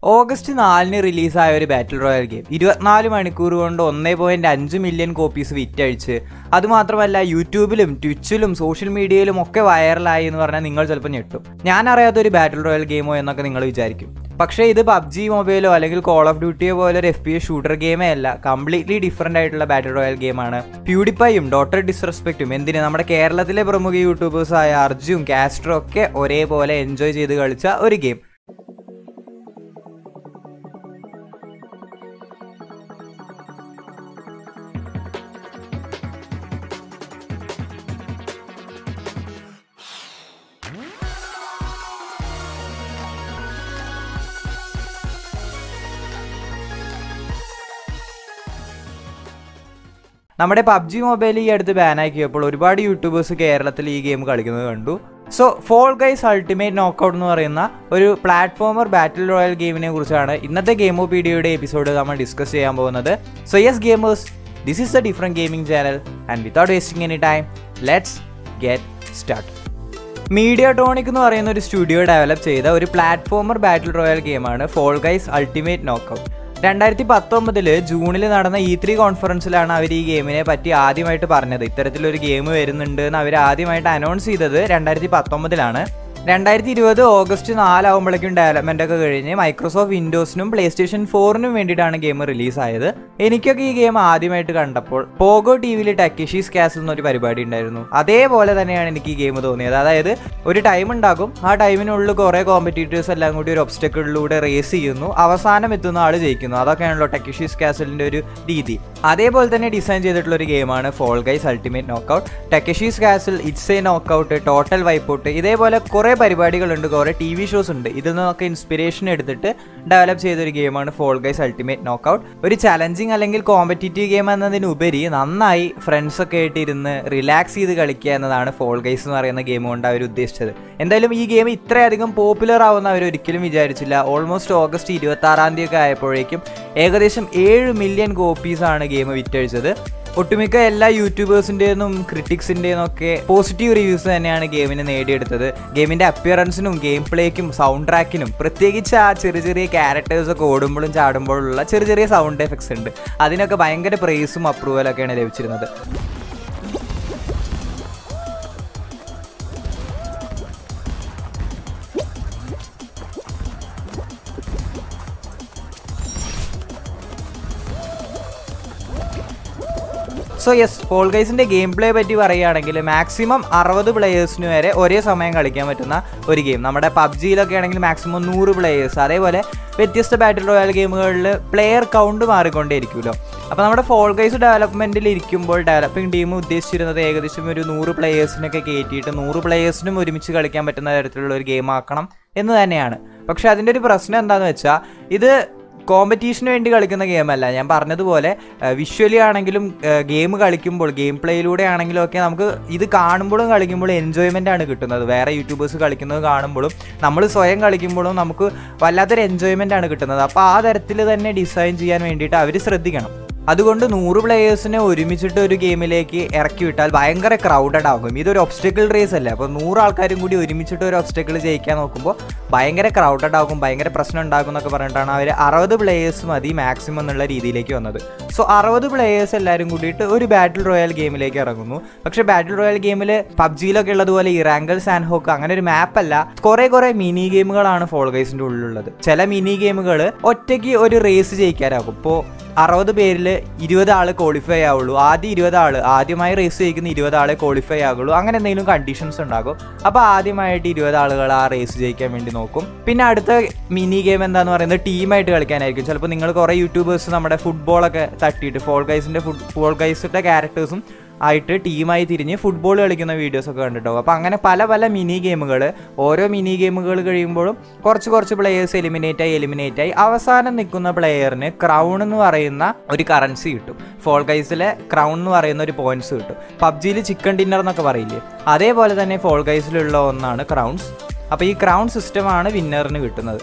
August 4 റിലീസായ ഒരു ബാറ്റിൽ royal game 24 മണിക്കൂർ കൊണ്ട് 1.5 മില്യൺ കോപ്പീസ് വിറ്റഴിച്ച്, അതുമാത്രമല്ല യൂട്യൂബിലും ട്വിച്ചിലും സോഷ്യൽ മീഡിയയിലും ഒക്കെ വൈറലായി എന്ന് പറഞ്ഞാൽ നിങ്ങൾ ചിലപ്പോൾ ഞെട്ടും. ഞാൻ അറിയാത്ത ഒരു ബാറ്റിൽ റോയൽ ഗെയിമോ എന്നൊക്കെ നിങ്ങൾ വിചാരിക്കും. പക്ഷേ ഇത് പബ്ജി മൊബൈലോ അല്ലെങ്കിൽ കോൾ ഓഫ് ഡ്യൂട്ടിയോ പോലെ ഒരു FPS ഷൂട്ടർ ഗെയിമേ അല്ല, കംപ്ലീറ്റ്ലി ഡിഫറൻ്റ് ആയിട്ടുള്ള ബാറ്റിൽ റോയൽ ഗെയിമാണ്. പ്യൂഡിഫൈയും ഡോക്ടർ ഡിസ്റെസ്പെക്റ്റും എന്തിന് നമ്മുടെ കേരളത്തിലെ പ്രമുഖ യൂട്യൂബേഴ്സായ അർജുനും കാസ്ട്രോ ഒക്കെ ഒരേപോലെ എൻജോയ് ചെയ്ത് കളിച്ച ഒരു ഗെയിം. നമ്മുടെ പബ്ജി മൊബൈൽ ഈ അടുത്ത് ബാനാക്കിയപ്പോൾ ഒരുപാട് യൂട്യൂബേഴ്സ് കേരളത്തിൽ ഈ ഗെയിം കളിക്കുന്നത് കണ്ടു. So Fall Guys Ultimate Knockout എന്ന് പറയുന്ന ഒരു പ്ലാറ്റ്ഫോമർ ബാറ്റിൽ റോയൽ ഗെയിമിനെ കുറിച്ചാണ് ഇന്നത്തെ ഗെയിമോപീഡിയയുടെ എപ്പിസോഡ് നമ്മൾ ഡിസ്കസ് ചെയ്യാൻ പോകുന്നത്. So yes gamers, this is a different gaming channel and without wasting any time let's get start. Mediatonic എന്ന് പറയുന്ന ഒരു സ്റ്റുഡിയോ ഡെവലപ്പ് ചെയ്ത ഒരു പ്ലാറ്റ്ഫോമർ ബാറ്റിൽ റോയൽ ഗെയിമാണ് ഫോൾ ഗൈസ് അൾട്ടിമേറ്റ് നോക്കൗട്ട്. 2019 ജൂണിൽ നടന്ന E3 കോൺഫറൻസിലാണ് അവർ ഈ ഗെയിമിനെ പറ്റി ആദ്യമായിട്ട് പറഞ്ഞത്. ഇത്തരത്തിലൊരു ഗെയിം വരുന്നുണ്ട് എന്ന് അവർ ആദ്യമായിട്ട് അനൗൺസ് ചെയ്തത് 2019 2020 ഓഗസ്റ്റ് 4 ആകുമ്പോഴേക്കും ഡെവലപ്മെൻ്റ് ഒക്കെ കഴിഞ്ഞ് മൈക്രോസോഫ്റ്റ് വിൻഡോസിനും PlayStation 4നും വേണ്ടിയിട്ടാണ് ഗെയിം റിലീസായത്. എനിക്കൊക്കെ ഈ ഗെയിം ആദ്യമായിട്ട് കണ്ടപ്പോൾ പോഗോ TVയിൽ ടക്കേഷീസ് കാസിൽ എന്നൊരു പരിപാടി ഉണ്ടായിരുന്നു. അതേപോലെ തന്നെയാണ് എനിക്ക് ഈ ഗെയിം തോന്നിയത്. അതായത് ഒരു ടൈം ഉണ്ടാകും, ആ ടൈമിനുള്ളിൽ കുറേ കോമ്പറ്റീറ്റേഴ്സ് എല്ലാം കൂടി ഒരു ഒബ്സ്റ്റക്കിളിലൂടെ റേസ് ചെയ്യുന്നു, അവസാനം എത്തുന്ന ആൾ ജയിക്കുന്നു. അതൊക്കെയാണല്ലോ ടക്കേഷീസ് കാസിലിൻ്റെ ഒരു രീതി. അതേപോലെ തന്നെ ഡിസൈൻ ചെയ്തിട്ടുള്ള ഒരു ഗെയിമാണ് Fall Guys Ultimate Knockout. Takeshi's Castle, it's a knockout, total wipeout, ഇതേപോലെ കുറേ പരിപാടികളുണ്ട്, കുറേ TV ഷോസ് ഉണ്ട്. ഇതിൽ നിന്നൊക്കെ ഇൻസ്പിറേഷൻ എടുത്തിട്ട് ഡെവലപ്പ് ചെയ്തൊരു ഗെയിമാണ് ഫോൾ ഗൈസ് അൾട്ടിമേറ്റ് നോക്കൗട്ട്. ഒരു ചലഞ്ചിങ് അല്ലെങ്കിൽ കോമ്പറ്റീറ്റീവ് ഗെയിം എന്നതിനുപരി നന്നായി ഫ്രണ്ട്സൊക്കെ ആയിട്ട് ഇരുന്ന് റിലാക്സ് ചെയ്ത് കളിക്കുക എന്നതാണ് ഫോൾ ഗൈസ് എന്ന് പറയുന്ന ഗെയിം കൊണ്ട് അവർ ഉദ്ദേശിച്ചത്. എന്തായാലും ഈ ഗെയിം ഇത്രയധികം പോപ്പുലർ ആവുമെന്ന് അവർ ഒരിക്കലും വിചാരിച്ചില്ല. ഓൾമോസ്റ്റ് ഓഗസ്റ്റ് 26 ഒക്കെ ആയപ്പോഴേക്കും ഏകദേശം 7 മില്യൺ കോപ്പീസാണ് ഗെയിം വിറ്റഴിച്ചത്. ഒട്ടുമിക്ക എല്ലാ യൂട്യൂബേഴ്സിൻ്റെയും ക്രിറ്റിക്സിൻ്റെയും ഒക്കെ പോസിറ്റീവ് റിവ്യൂസ് തന്നെയാണ് ഗെയിമിന് നേടിയെടുത്തത്. ഗെയിമിൻ്റെ അപ്പിയറൻസിനും ഗെയിം പ്ലേക്കും സൗണ്ട് ട്രാക്കിനും, പ്രത്യേകിച്ച് ആ ചെറിയ ചെറിയ ക്യാരക്ടേഴ്സൊക്കെ ഓടുമ്പോഴും ചാടുമ്പോഴുള്ള ചെറിയ ചെറിയ സൗണ്ട് എഫക്ട്സ് ഉണ്ട്, അതിനൊക്കെ ഭയങ്കര പ്രൈസും അപ്രൂവലൊക്കെയാണ് ലഭിച്ചിരുന്നത്. സോ യെസ്, ഫോൾ ഗൈസിൻ്റെ ഗെയിം പ്ലേ പറ്റി പറയുകയാണെങ്കിൽ മാക്സിമം 60 പ്ലെയേഴ്സിന് വരെ ഒരേ സമയം കളിക്കാൻ പറ്റുന്ന ഒരു ഗെയിം. നമ്മുടെ പബ്ജിയിലൊക്കെ ആണെങ്കിൽ മാക്സിമം 100 പ്ലെയേഴ്സ്. അതേപോലെ വ്യത്യസ്ത ബാറ്റിൽ റോയൽ ഗെയിമുകളിൽ പ്ലെയർ കൗണ്ട് മാറിക്കൊണ്ടേയിരിക്കുമല്ലോ. അപ്പോൾ നമ്മുടെ ഫോൾ ഗൈസ് ഡെവലപ്മെൻറ്റിൽ ഇരിക്കുമ്പോൾ ഡെവലപ്പിംഗ് ടീം ഉദ്ദേശിച്ചിരുന്നത് ഏകദേശം ഒരു 100 പ്ലെയേഴ്സിനൊക്കെ കയറ്റിയിട്ട് 100 പ്ലെയേഴ്സിനും ഒരുമിച്ച് കളിക്കാൻ പറ്റുന്ന തരത്തിലുള്ള ഒരു ഗെയിം ആക്കണം എന്ന് തന്നെയാണ്. പക്ഷേ അതിൻ്റെ ഒരു പ്രശ്നം എന്താണെന്ന് വെച്ചാൽ ഇത് കോമ്പറ്റീഷന് വേണ്ടി കളിക്കുന്ന ഗെയിമല്ല. ഞാൻ പറഞ്ഞതുപോലെ വിഷ്വലി ആണെങ്കിലും ഗെയിം കളിക്കുമ്പോൾ ഗെയിം പ്ലേയിലൂടെ ആണെങ്കിലും ഒക്കെ നമുക്ക് ഇത് കാണുമ്പോഴും കളിക്കുമ്പോഴും എൻജോയ്മെൻ്റ് ആണ് കിട്ടുന്നത്. വേറെ യൂട്യൂബേഴ്സ് കളിക്കുന്നത് കാണുമ്പോഴും നമ്മൾ സ്വയം കളിക്കുമ്പോഴും നമുക്ക് വല്ലാത്തൊരു എൻജോയ്മെൻ്റ് ആണ് കിട്ടുന്നത്. അപ്പോൾ ആ തരത്തിൽ തന്നെ ഡിസൈൻ ചെയ്യാൻ വേണ്ടിയിട്ട് അവർ ശ്രദ്ധിക്കണം. അതുകൊണ്ട് 100 പ്ലെയേഴ്സിനെ ഒരുമിച്ചിട്ട് ഒരു ഗെയിമിലേക്ക് ഇറക്കി വിട്ടാൽ ഭയങ്കര ക്രൗഡഡ് ആകും. ഇതൊരു ഒബ്സ്റ്റക്കിൾ റേസ് അല്ലേ. അപ്പോൾ 100 ആൾക്കാരും കൂടി ഒരുമിച്ചിട്ട് ഒരു ഒബ്സ്റ്റക്കിൾ ജയിക്കാൻ നോക്കുമ്പോൾ ഭയങ്കര ക്രൗഡഡ് ആകും, ഭയങ്കര പ്രശ്നം ഉണ്ടാകും എന്നൊക്കെ പറഞ്ഞിട്ടാണ് അവർ 60 പ്ലെയേഴ്സ് മതി മാക്സിമം എന്നുള്ള രീതിയിലേക്ക് വന്നത്. സോ 60 പ്ലെയേഴ്സ് എല്ലാവരും കൂടിയിട്ട് ഒരു ബാറ്റിൽ റോയൽ ഗെയിമിലേക്ക് ഇറങ്ങുന്നു. പക്ഷേ ബാറ്റിൽ റോയൽ ഗെയിമിൽ പബ്ജിയിലൊക്കെ ഉള്ളതുപോലെ ഇറാങ്കിൾ സാൻഡ് ഹോക്ക് അങ്ങനെ ഒരു മാപ്പല്ല, കുറേ മിനി ഗെയിമുകളാണ് ഫോൾ ഗൈസിൻ്റെ ഉള്ളിലുള്ളത്. ചില മിനി ഗെയിമുകൾ ഒറ്റയ്ക്ക് ഒരു റേസ് ജയിക്കാനാകും. ഇപ്പോൾ 60 പേരിൽ 20 ആൾ ക്വാളിഫൈ ആവുള്ളൂ. ആദ്യമായി റേസ് ജയിക്കുന്ന 20 ആളെ ക്വാളിഫൈ ആകുള്ളൂ. അങ്ങനെ എന്തെങ്കിലും കണ്ടീഷൻസ് ഉണ്ടാകും. അപ്പോൾ ആദ്യമായിട്ട് 20 ആളുകൾ ആ റേസ് ജയിക്കാൻ വേണ്ടി നോക്കും. പിന്നെ അടുത്ത മിനി ഗെയിം എന്താന്ന് പറയുന്നത് ടീമായിട്ട് കളിക്കാനായിരിക്കും. ചിലപ്പോൾ നിങ്ങൾ കുറേ യൂട്യൂബേഴ്സ് നമ്മുടെ ഫുട്ബോളൊക്കെ തട്ടിയിട്ട് ഫോൾ ഗൈസിൻ്റെ ക്യാരക്ടേഴ്സും ആയിട്ട് ടീമായി തിരിഞ്ഞ് ഫുട്ബോൾ കളിക്കുന്ന വീഡിയോസൊക്കെ കണ്ടിട്ടുണ്ടാവും. അപ്പോൾ അങ്ങനെ പല മിനി ഗെയിമുകൾ, ഓരോ മിനി ഗെയിമുകൾ കഴിയുമ്പോഴും കുറച്ച് പ്ലെയേഴ്സ് എലിമിനേറ്റ് ആയി അവസാനം നിൽക്കുന്ന പ്ലെയറിന് ക്രൗൺ എന്ന് പറയുന്ന ഒരു കറൻസി കിട്ടും. ഫോൾ ഗൈസിലെ ക്രൗൺ എന്ന് പറയുന്ന ഒരു പോയിന്റ്സ് കിട്ടും. പബ്ജിയിൽ ചിക്കൻ ഡിന്നർ എന്നൊക്കെ പറയില്ലേ, അതേപോലെ തന്നെ ഫോൾ ഗൈസിലുള്ള ഒന്നാണ് ക്രൗൺസ്. അപ്പോൾ ഈ ക്രൗൺ സിസ്റ്റമാണ് വിന്നറിന് കിട്ടുന്നത്.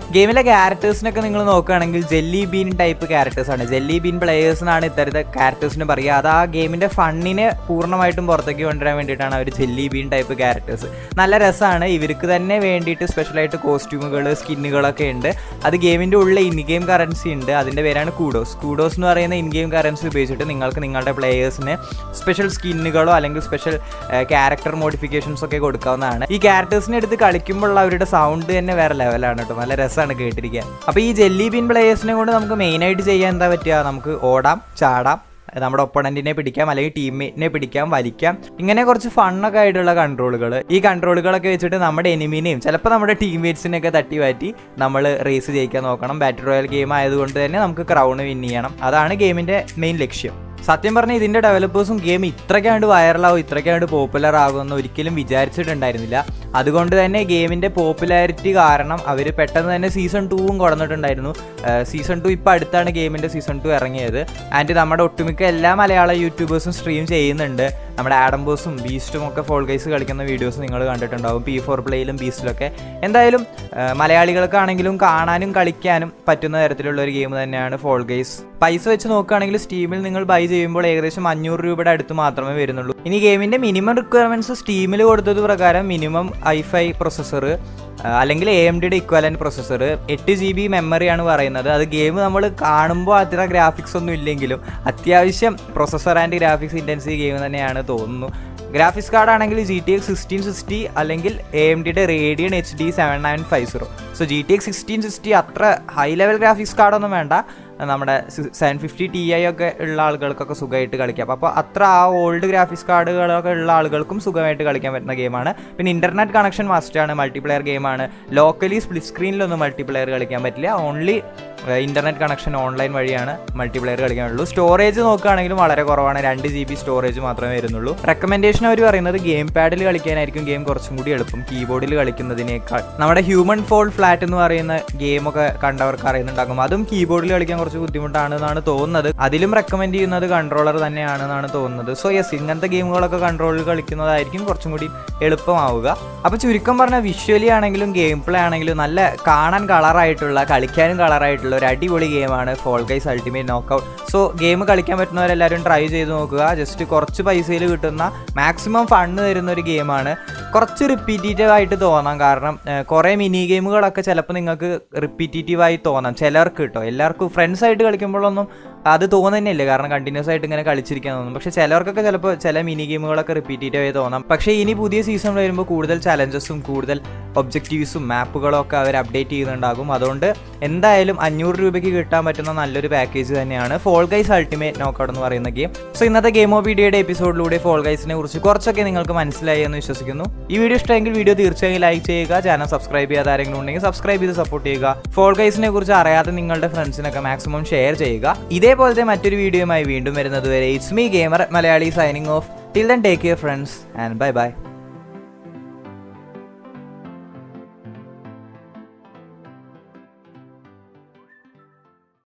ഗെയിമിലെ ക്യാരക്ടേഴ്സിനൊക്കെ നിങ്ങൾ നോക്കുകയാണെങ്കിൽ ജെല്ലി ബീൻ ടൈപ്പ് ക്യാരക്ടേഴ്സാണ്. ജെല്ലി ബീൻ പ്ലേയേഴ്സിനാണ് ഇത്തരത്തെ ക്യാരക്ടേഴ്സിന് പറയുക. അത് ആ ഗെയിമിൻ്റെ ഫണ്ണിനെ പൂർണ്ണമായിട്ടും പുറത്തേക്ക് കൊണ്ടുവരാൻ വേണ്ടിയിട്ടാണ് അവർ ജെല്ലി ബീൻ ടൈപ്പ് ക്യാരക്ടേഴ്സ്. നല്ല രസമാണ്. ഇവർക്ക് തന്നെ വേണ്ടിയിട്ട് സ്പെഷ്യലായിട്ട് കോസ്റ്റ്യൂമുകൾ സ്കിന്നുകളൊക്കെ ഉണ്ട്. അത് ഗെയിമിൻ്റെ ഉള്ളിൽ ഇൻ ഗെയിം കറൻസി ഉണ്ട്. അതിൻ്റെ പേരാണ് കൂഡോസ്. കൂഡോസ് എന്ന് പറയുന്ന ഇൻ ഗെയിം കറൻസി ഉപയോഗിച്ചിട്ട് നിങ്ങൾക്ക് നിങ്ങളുടെ പ്ലേയേഴ്സിന് സ്പെഷ്യൽ സ്കിന്നുകളോ അല്ലെങ്കിൽ സ്പെഷ്യൽ ക്യാരക്ടർ മോഡിഫിക്കേഷൻസ് ഒക്കെ കൊടുക്കാവുന്നതാണ്. ഈ ക്യാരക്ടേഴ്സിനെ എടുത്ത് കളിക്കുമ്പോൾ അവരുടെ സൗണ്ട് തന്നെ വേറെ ലെവലാണ് കേട്ടോ. നല്ല രസമാണ് കേട്ടിരിക്കാൻ. അപ്പോൾ ഈ ജെല്ലി ബീൻ പ്ലേയേഴ്സിനെ കൊണ്ട് നമുക്ക് മെയിനായിട്ട് ചെയ്യാൻ എന്താ പറ്റുക? നമുക്ക് ഓടാം, ചാടാം, നമ്മുടെ ഒപ്പണന്റിനെ പിടിക്കാം, അല്ലെങ്കിൽ ടീംമേറ്റിനെ പിടിക്കാം, വലിക്കാം. ഇങ്ങനെ കുറച്ച് ഫണ്ണൊക്കെ ആയിട്ടുള്ള കൺട്രോളുകൾ. ഈ കൺട്രോളുകളൊക്കെ വെച്ചിട്ട് നമ്മുടെ എനിമീനെയും ചിലപ്പോൾ നമ്മുടെ ടീംമേറ്റ്സിനെയൊക്കെ തട്ടി മാറ്റി നമ്മൾ റേസ് ജയിക്കാൻ നോക്കണം. ബാറ്റിൽ റോയൽ ഗെയിം ആയതുകൊണ്ട് തന്നെ നമുക്ക് ക്രൗൺ വിൻ ചെയ്യണം. അതാണ് ഗെയിമിൻ്റെ മെയിൻ ലക്ഷ്യം. സത്യം പറഞ്ഞാൽ ഇതിൻ്റെ ഡെവലപ്പേഴ്സും ഗെയിം ഇത്രയ്ക്കാണ്ട് വൈറലാവും, ഇത്രയ്ക്കാണ്ട് പോപ്പുലർ ആകുമെന്ന് ഒരിക്കലും വിചാരിച്ചിട്ടുണ്ടായിരുന്നില്ല. അതുകൊണ്ട് തന്നെ ഗെയിമിൻ്റെ പോപ്പുലാരിറ്റി കാരണം അവർ പെട്ടെന്ന് തന്നെ സീസൺ 2 കൊടുത്തിട്ടുണ്ടായിരുന്നു. സീസൺ 2 ഇപ്പോൾ അടുത്താണ് ഗെയിമിൻ്റെ സീസൺ 2 ഇറങ്ങിയത്. ആൻഡ് നമ്മുടെ ഒട്ടുമിക്ക എല്ലാ മലയാള യൂട്യൂബേഴ്സും സ്ട്രീം ചെയ്യുന്നുണ്ട്. നമ്മുടെ ആഡംബോസും ബീസ്റ്റും ഒക്കെ ഫോൾ ഗൈസ് കളിക്കുന്ന വീഡിയോസ് നിങ്ങൾ കണ്ടിട്ടുണ്ടാവും, P4 പ്ലേയിലും ബീസ്റ്റിലൊക്കെ. എന്തായാലും മലയാളികൾക്കാണെങ്കിലും കാണാനും കളിക്കാനും പറ്റുന്ന തരത്തിലുള്ള ഒരു ഗെയിം തന്നെയാണ് ഫോൾ ഗൈസ്. പൈസ വെച്ച് നോക്കുകയാണെങ്കിൽ സ്റ്റീമിൽ നിങ്ങൾ ബൈ ചെയ്യുമ്പോൾ ഏകദേശം 500 രൂപയുടെ അടുത്ത് മാത്രമേ വരുന്നുള്ളൂ. ഇനി ഗെയിമിൻ്റെ മിനിമം റിക്വയർമെൻറ്റ്സ് സ്റ്റീമിൽ കൊടുത്തത് പ്രകാരം മിനിമം i5 പ്രൊസസ്സർ അല്ലെങ്കിൽ AMDയുടെ ഇക്വലൻറ്റ് പ്രൊസസ്സർ, 8 GB മെമ്മറിയാണ് പറയുന്നത്. അത് ഗെയിം നമ്മൾ കാണുമ്പോൾ അത്ര ഗ്രാഫിക്സ് ഒന്നും ഇല്ലെങ്കിലും അത്യാവശ്യം processor and graphics intensive game തന്നെയാണ് തോന്നുന്നു. ഗ്രാഫിക്സ് കാർഡ് ആണെങ്കിൽ GTX 1660 അല്ലെങ്കിൽ AMDയുടെ Radeon HD 7950. സോ GTX 1660 അത്ര ഹൈ ലെവൽ ഗ്രാഫിക്സ് കാർഡൊന്നും വേണ്ട. നമ്മുടെ 750 Ti ഒക്കെ ഉള്ള ആളുകൾക്കൊക്കെ സുഖമായിട്ട് കളിക്കാം. അപ്പോൾ അത്ര ആ ഓൾഡ് ഗ്രാഫിക്സ് കാർഡുകളൊക്കെ ഉള്ള ആളുകൾക്കും സുഖമായിട്ട് കളിക്കാൻ പറ്റുന്ന ഗെയിമാണ്. പിന്നെ ഇൻ്റർനെറ്റ് കണക്ഷൻ മസ്റ്റാണ്. മൾട്ടിപ്ലെയർ ഗെയിമാണ്. ലോക്കലി സ്പ്ലിറ്റ് സ്ക്രീനിലൊന്നും മൾട്ടിപ്ലെയർ കളിക്കാൻ പറ്റില്ല. ഓൺലി ഇൻ്റർനെറ്റ് കണക്ഷൻ ഓൺലൈൻ വഴിയാണ് മൾട്ടിപ്ലെയർ കളിക്കാനുള്ളൂ. സ്റ്റോറേജ് നോക്കുകയാണെങ്കിലും വളരെ കുറവാണ്. 2 GB സ്റ്റോറേജ് മാത്രമേ വരുന്നുള്ളൂ. റെക്കമെൻഡേഷൻ അവർ പറയുന്നത് ഗെയിം പാഡിൽ കളിക്കാനായിരിക്കും ഗെയിം കുറച്ചും കൂടി എളുപ്പം കീബോർഡിൽ കളിക്കുന്നതിനേക്കാൾ. നമ്മുടെ ഹ്യൂമൻ ഫോൾ ഫ്ലാറ്റ് എന്ന് പറയുന്ന ഗെയിമൊക്കെ കണ്ടവർക്ക് അറിയുന്നുണ്ടാകും. അതും കീബോർഡിൽ കളിക്കാൻ കുറച്ച് ബുദ്ധിമുട്ടാണെന്നാണ് തോന്നുന്നത്. അതിലും റെക്കമെൻഡ് ചെയ്യുന്നത് കൺട്രോളർ തന്നെയാണെന്നാണ് തോന്നുന്നത്. സോ യെസ്, ഇങ്ങനത്തെ ഗെയിമുകളൊക്കെ കൺട്രോളിൽ കളിക്കുന്നതായിരിക്കും കുറച്ചും കൂടി എളുപ്പമാവുക. അപ്പോൾ ചുരുക്കം പറഞ്ഞാൽ വിഷ്വലി ആണെങ്കിലും ഗെയിം പ്ലേ ആണെങ്കിലും നല്ല കാണാൻ കളറായിട്ടുള്ള, കളിക്കാനും കളറായിട്ടുള്ള ഒരു അടിപൊളി ഗെയിമാണ് Fall Guys Ultimate Knockout. So game കളിക്കാൻ പറ്റുന്നവരെല്ലാവരും ട്രൈ ചെയ്ത് നോക്കുക. ജസ്റ്റ് കുറച്ച് പൈസയിൽ കിട്ടുന്ന മാക്സിമം ഫണ്ട് തരുന്ന ഒരു ഗെയിമാണ്. കുറച്ച് റിപ്പീറ്റീറ്റീവ് ആയിട്ട് തോന്നാം, കാരണം കുറേ മിനി ഗെയിമുകളൊക്കെ ചിലപ്പോൾ നിങ്ങൾക്ക് റിപ്പീറ്റീറ്റീവായി തോന്നാം ചിലർക്ക് കേട്ടോ. എല്ലാവർക്കും ഫ്രണ്ട്സായിട്ട് കളിക്കുമ്പോഴൊന്നും അത് തോന്നുന്നില്ല, കാരണം കണ്ടിന്യൂസ് ആയിട്ട് ഇങ്ങനെ കളിച്ചിരിക്കാൻ തോന്നും. പക്ഷേ ചിലവർക്കൊക്കെ ചിലപ്പോൾ ചില മിനി ഗെയിമുകളൊക്കെ റിപ്പീറ്റീവായി തോന്നാം. പക്ഷേ ഇനി പുതിയ സീസൺ വരുമ്പോൾ കൂടുതൽ ചലഞ്ചസും കൂടുതൽ ഒബ്ജക്റ്റീവ്സും മാപ്പുകളും ഒക്കെ അവർ അപ്ഡേറ്റ് ചെയ്യുന്നുണ്ടാകും. അതുകൊണ്ട് എന്തായാലും 500 രൂപയ്ക്ക് കിട്ടാൻ പറ്റുന്ന നല്ലൊരു പാക്കേജ് തന്നെയാണ് ഫോൾ ഗൈസ് അൾട്ടിമേറ്റ് നോക്കൗട്ട് എന്ന് പറയുന്ന ഗെയിം. സോ ഇന്നത്തെ ഗെയിമോപീഡിയയുടെ എപ്പിസോഡിലൂടെ ഫോൾ ഗൈസിനെ കുറിച്ച് കുറച്ചൊക്കെ നിങ്ങൾക്ക് മനസ്സിലായി എന്ന് വിശ്വസിക്കുന്നു. ഈ വീഡിയോ ഇഷ്ടമെങ്കിൽ വീഡിയോ തീർച്ചയായും ലൈക്ക് ചെയ്യുക. ചാനൽ സബ്സ്ക്രൈബ് ചെയ്യാത്ത ആരെങ്കിലും ഉണ്ടെങ്കിൽ സബ്സ്ക്രൈബ് ചെയ്ത് സപ്പോർട്ട് ചെയ്യുക. ഫോൾ ഗൈസിനെ കുറിച്ച് അറിയാതെ നിങ്ങളുടെ ഫ്രണ്ട്സിനൊക്കെ മാക്സിമം ഷെയർ ചെയ്യുക. ഇതേപോലത്തെ മറ്റൊരു വീഡിയോയുമായി വീണ്ടും വരുന്നത് വരെ it's me gamer Malayali signing off. Till then take care friends and bye by.